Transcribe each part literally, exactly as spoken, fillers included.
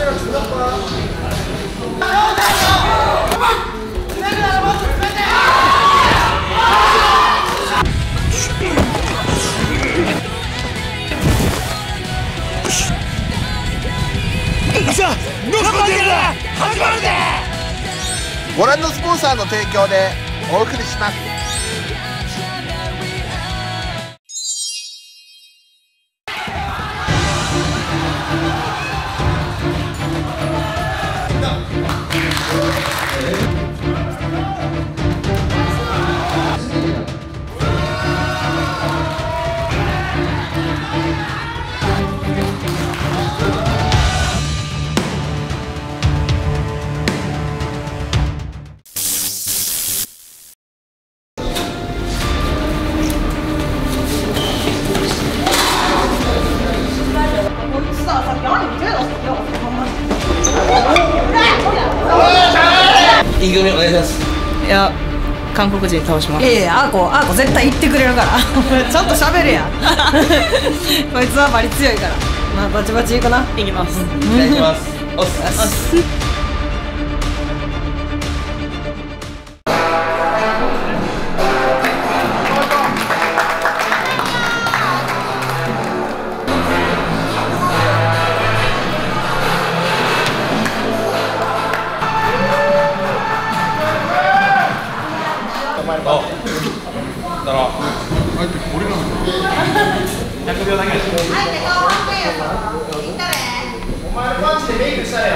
ご覧のスポンサーの提供でお送りします。 いい組お願いします。 いや、韓国人倒します。 いやいや、あーこ、あーこ絶対言ってくれるからちゃんと喋るやんこいつはバリ強いから、まあバチバチいくな。 いきます。 お願いします。おっす。だろひゃくびょうだけです。お前パンチでメイクしたれよ。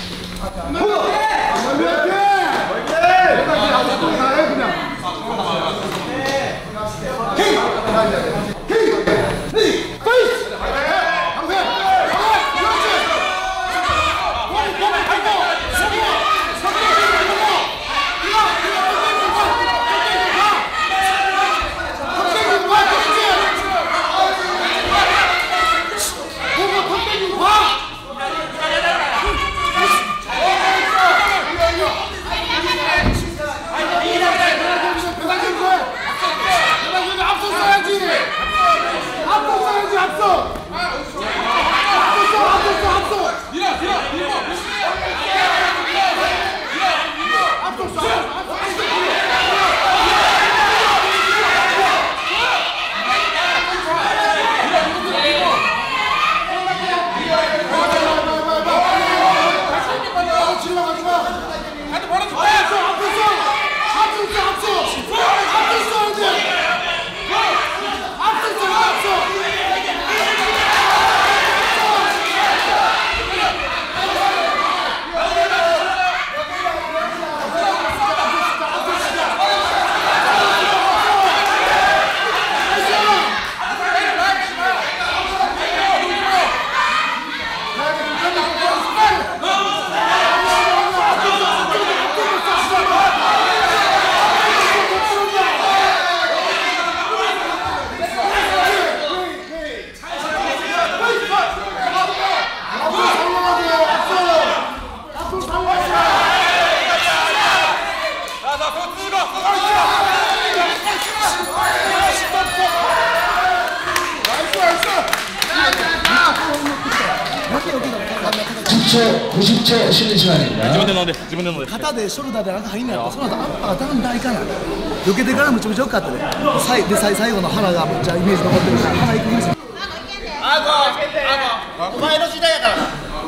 구십 초 쉬는 시간입니다. 自分で飲んで、自分で飲んで。 肩でショルダーでなんか入んないと、その後アッパーだんだんいかない。避けてからむちゃむちゃ良かったね。最で最最後の腹がめっちゃイメージ残ってるから、腹いきました。 あご、あご、お前の時代やからな。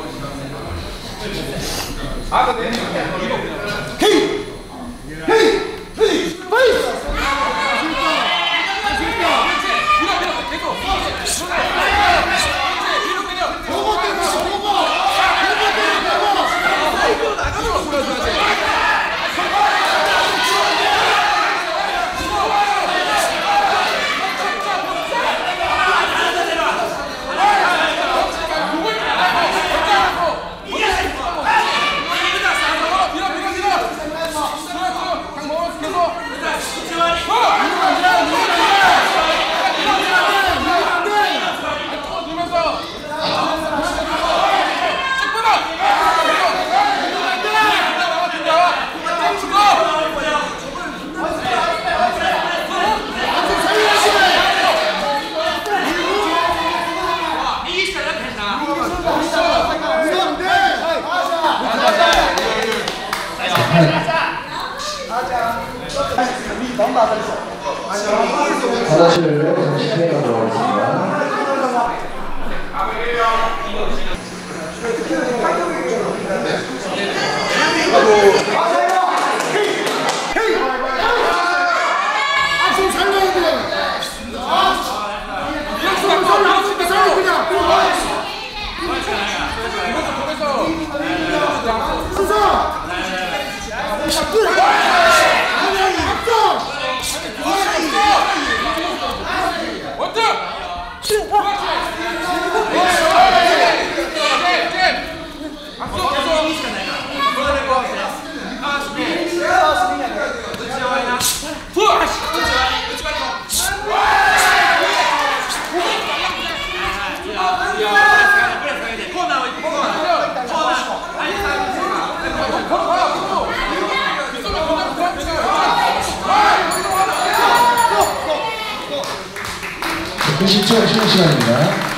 あごで。 ヘイ、ヘイ、ヘイ、ファイト。 화장실을 잠시 진행하도록 하겠습니다. 십 초 쉬는 시간입니다.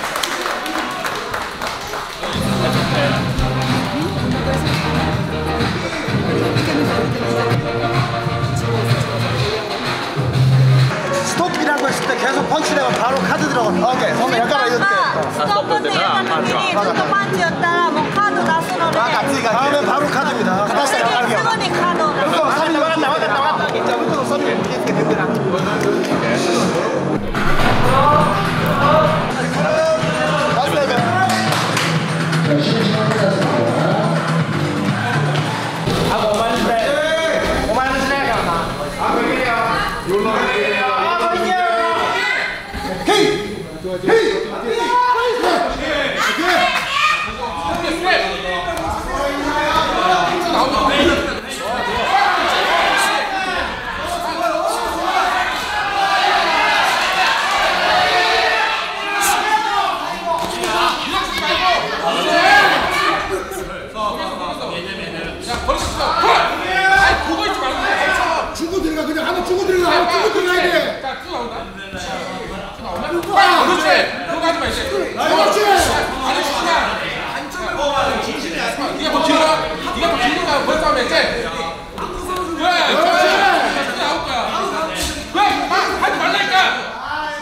스톱이라고 했을 때 계속 펀치되면 바로 카드 들어가. 오케이. 선배 약간 이렇게. ストップって言った時にずっとパンチやったらもうカード出すので 다음엔 바로 카드입니다. 카드 すぐにカードを出す 또 선배 왔다 왔다 왔다. 진짜 또 선배 이렇게 된다. 주고 들어가 그냥 한번 주고 들어가 주고 들어가야 돼. 그렇지. 그거 하지 마 이제. 그렇지. 아니 진짜. 네가 더 길어. 네가 더 길어. 벌써 하면 이제. 그래. 그렇지. 나올 거야. 그래. 하지 말라니까.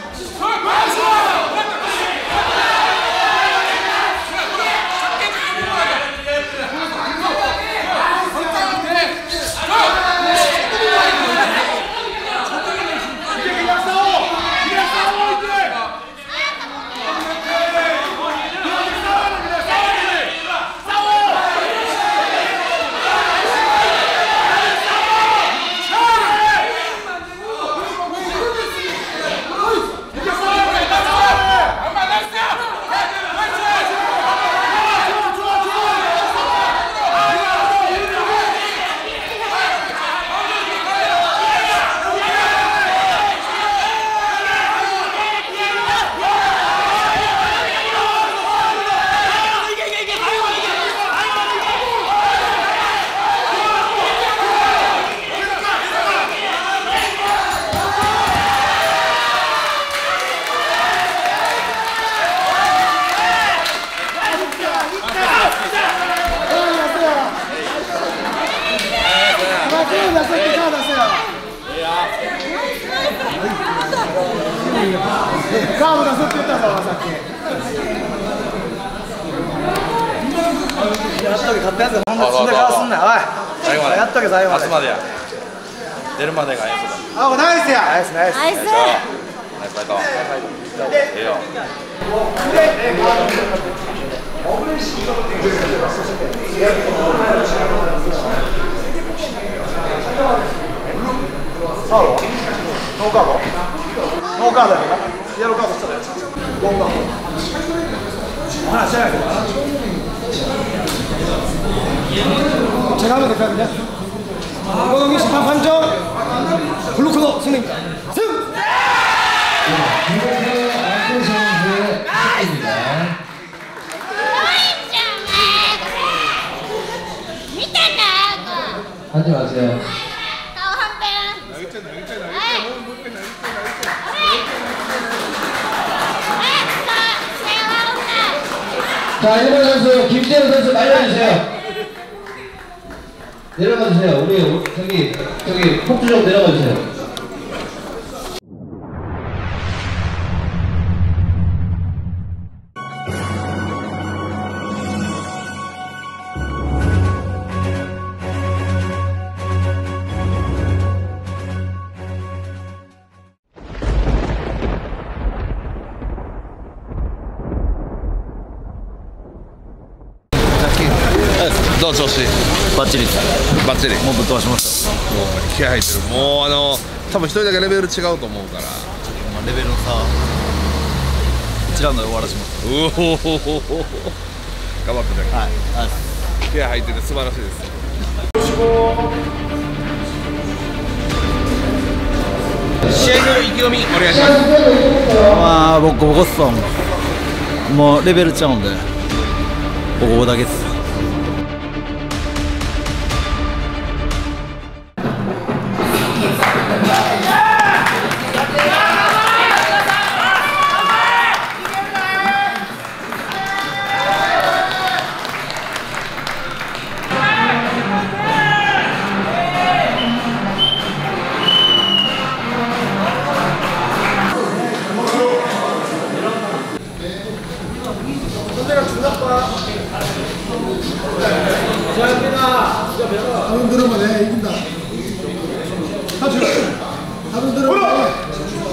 가고 나서 뺐다가 사케. 야떡이 갖다 해서 한번 진짜 가왔습네. 最後まで。 やっとけ最後まで。 夏までや。出るまでが演奏だ。 あ、ナイスや。ナイスナイス。 ナイスナイスファイト。ええよ。 ノーカードノーカードやな。イエローカードしたらやつ。ノーカード。あ、知らないけどな。제가 하면 될까요, 그냥? 이거는 심판 판정 블루코너 승리입니다. 승! 하지 마세요. 자, 일본 선수 김재현 선수 말려주세요. 내려가 주세요. 우리 저기 저기 폭주 좀 내려가 주세요. どう調子？ バッチリです。 バッチリ。 もうぶっ飛ばしました。 もう気合入ってる。もうあの多分一人だけレベル違うと思うから。 まあレベルの差いちラウンドで終わらします。 うおほほほほ。頑張ってね。 はい。 気合入ってて素晴らしいです。試合の意気込みお願いします。 まあボコボコっすわ。もうレベルちゃうんでボコボコだけっす。 다른 들어만 해 이긴다. 하주. 다른 들어만 해.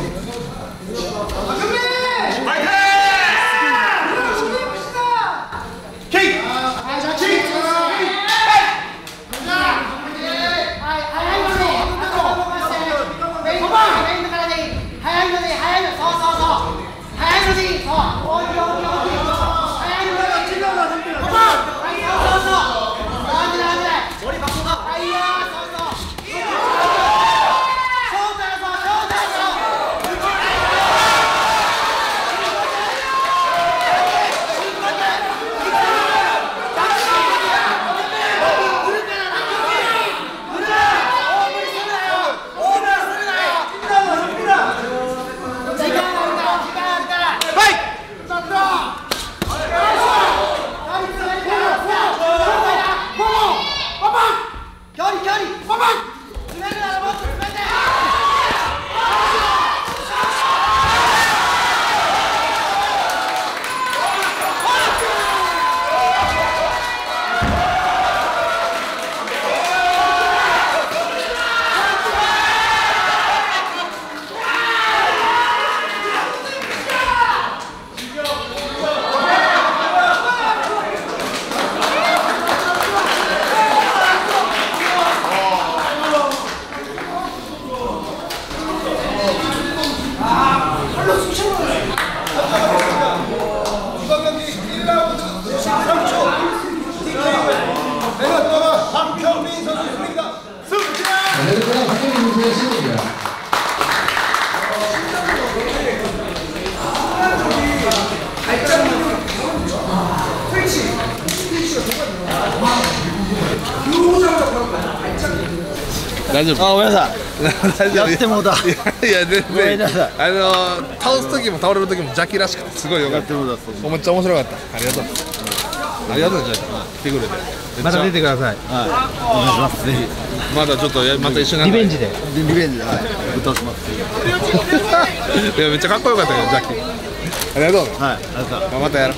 大丈夫。 あ、ごめんなさい。 大丈夫。 やってもうた。 いや、全然。 ごめんなさい。 あの倒す時も倒れる時も邪気らしくてすごい良かった。めっちゃ面白かった。ありがとう。ありがとう、じゃあ来てくれて。 また出てください。はい。お願いします。ぜひ。 まだちょっとまた一緒に。 リベンジで。リベンジで。はい。ぶっ倒します。 いや、めっちゃかっこよかったけど、邪気。ありがとう。 はい。ありがとう。 またやろう。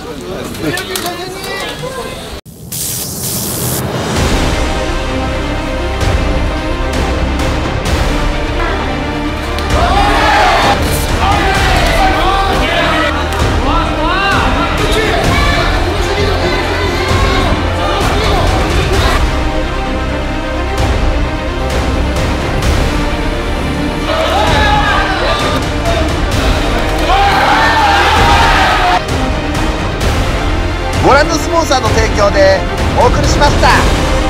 ご覧のスポンサーの提供でお送りしました。